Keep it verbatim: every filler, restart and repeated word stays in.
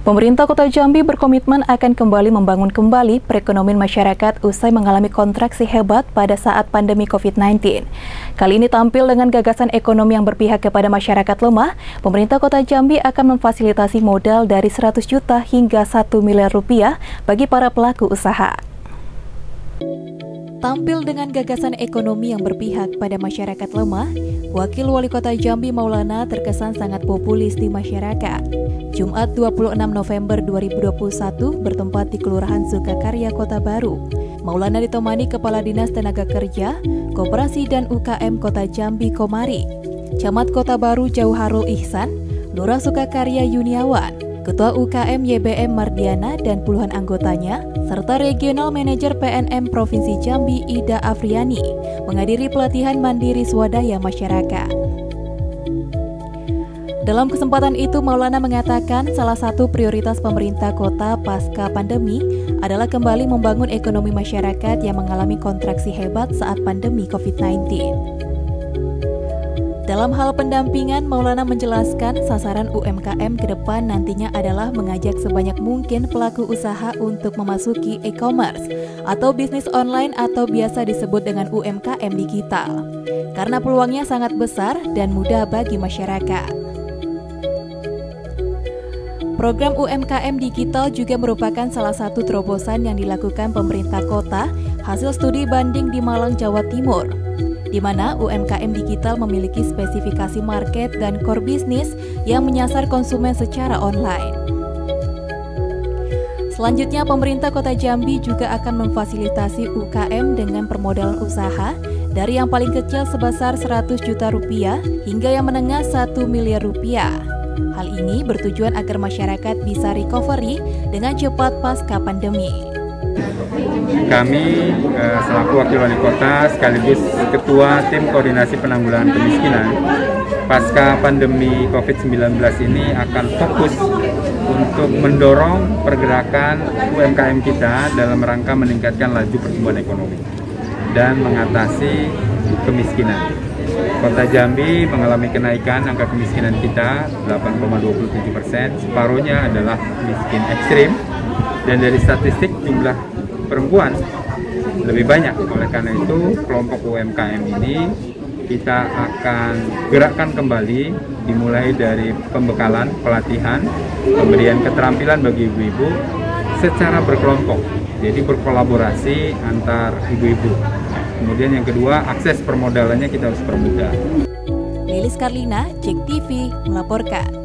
Pemerintah Kota Jambi berkomitmen akan kembali membangun kembali perekonomian masyarakat usai mengalami kontraksi hebat pada saat pandemi covid sembilan belas. Kali ini tampil dengan gagasan ekonomi yang berpihak kepada masyarakat lemah, pemerintah Kota Jambi akan memfasilitasi modal dari seratus juta hingga satu miliar rupiah bagi para pelaku usaha. Tampil dengan gagasan ekonomi yang berpihak pada masyarakat lemah, Wakil Wali Kota Jambi Maulana terkesan sangat populis di masyarakat. Jumat dua puluh enam November dua ribu dua puluh satu bertempat di Kelurahan Sukakarya, Kota Baru. Maulana ditemani Kepala Dinas Tenaga Kerja, Koperasi dan U K M Kota Jambi Komari, Camat Kota Baru Jauharul Ihsan, Lurah Sukakarya Yuniawan, Ketua U K M Y B M Mardiana dan puluhan anggotanya, serta Regional Manajer P N M Provinsi Jambi Ida Afriani menghadiri pelatihan mandiri swadaya masyarakat. Dalam kesempatan itu, Maulana mengatakan salah satu prioritas pemerintah kota pasca pandemi adalah kembali membangun ekonomi masyarakat yang mengalami kontraksi hebat saat pandemi covid sembilan belas. Dalam hal pendampingan, Maulana menjelaskan sasaran U M K M ke depan nantinya adalah mengajak sebanyak mungkin pelaku usaha untuk memasuki e-commerce atau bisnis online atau biasa disebut dengan U M K M digital, karena peluangnya sangat besar dan mudah bagi masyarakat. Program U M K M digital juga merupakan salah satu terobosan yang dilakukan pemerintah kota hasil studi banding di Malang, Jawa Timur, di mana U M K M digital memiliki spesifikasi market dan core bisnis yang menyasar konsumen secara online. Selanjutnya, pemerintah Kota Jambi juga akan memfasilitasi U K M dengan permodalan usaha dari yang paling kecil sebesar seratus juta rupiah hingga yang menengah satu miliar rupiah. Hal ini bertujuan agar masyarakat bisa recovery dengan cepat pasca pandemi. Kami eh, selaku Wakil Wali Kota sekaligus Ketua Tim Koordinasi Penanggulangan Kemiskinan pasca pandemi covid sembilan belas ini akan fokus untuk mendorong pergerakan U M K M kita dalam rangka meningkatkan laju pertumbuhan ekonomi dan mengatasi kemiskinan. Kota Jambi mengalami kenaikan angka kemiskinan kita delapan koma dua puluh tujuh persen, separuhnya adalah miskin ekstrim, dan dari statistik jumlah perempuan lebih banyak. Oleh karena itu, kelompok U M K M ini kita akan gerakkan kembali, dimulai dari pembekalan, pelatihan, pemberian keterampilan bagi ibu-ibu secara berkelompok, jadi berkolaborasi antar ibu-ibu. Kemudian yang kedua, akses permodalannya kita harus permudah. Lilis Karlina, Cek T V melaporkan.